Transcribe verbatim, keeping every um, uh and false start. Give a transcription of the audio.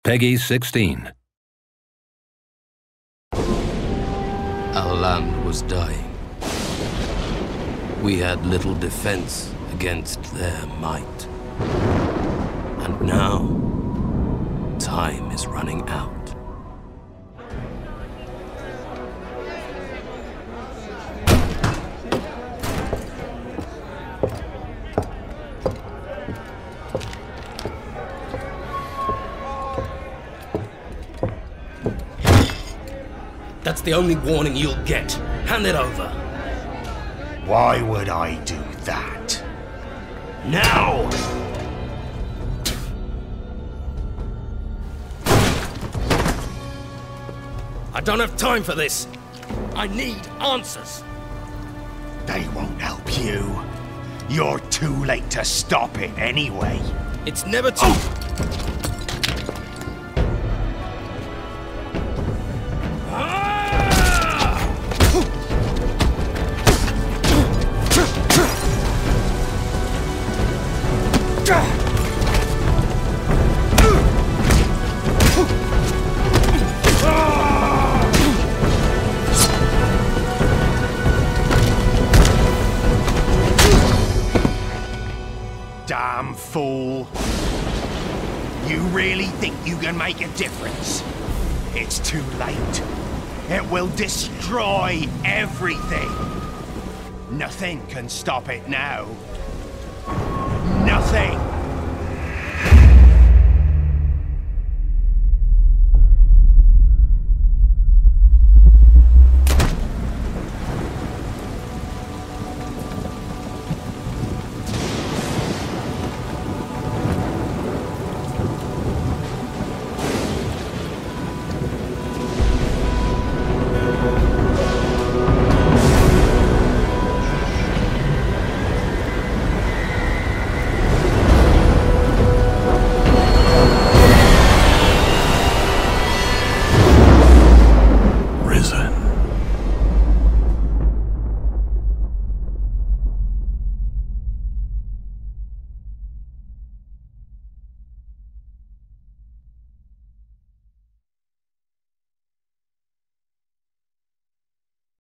Peggy sixteen. Our land was dying. We had little defense against their might. And now, time is running out. That's the only warning you'll get. Hand it over. Why would I do that? Now! I don't have time for this. I need answers. They won't help you. You're too late to stop it anyway. It's never too... Oh. Damn fool. You really think you can make a difference? It's too late. It will destroy everything. Nothing can stop it now. Nothing.